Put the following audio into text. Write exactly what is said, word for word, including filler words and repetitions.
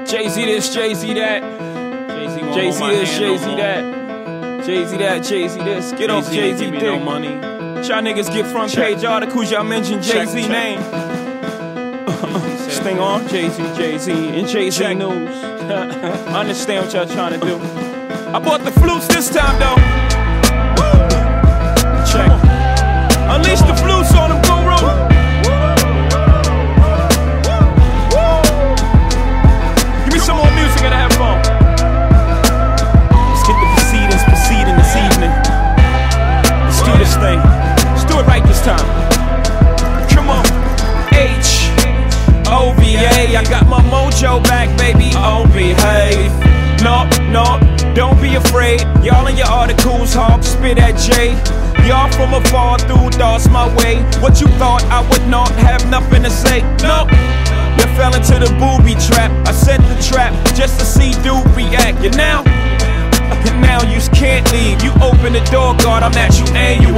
Jay-Z this, Jay-Z that. Jay-Z this, Jay-Z that. Jay-Z that, Jay-Z this. Get off Jay-Z dick. No money. Y'all niggas get front page articles, y'all mention Jay-Z name. This thing on Jay-Z, Jay-Z, and Jay-Z news. I understand what y'all trying to do. I bought the flutes this time though. Check. Unleash the flutes on them, guru. Give me some more music and have fun. Let's get the proceedings proceeding this evening. Let's do this thing. Let's do it right this time. Come on. H O V A. I got my mojo back, baby. Oh, behave. No, no, don't be afraid. Y'all in your articles, hawk, spit at J. Y'all from afar through thoughts my way. What you thought I would not have nothing to say? No, you fell into the booby trap. I set the trap just to see dude react. You now, now you can't leave. You open the door, God, I'm at you and you